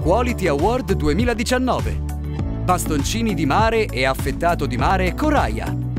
Quality Award 2019. Bastoncini di mare e affettato di mare Coraia.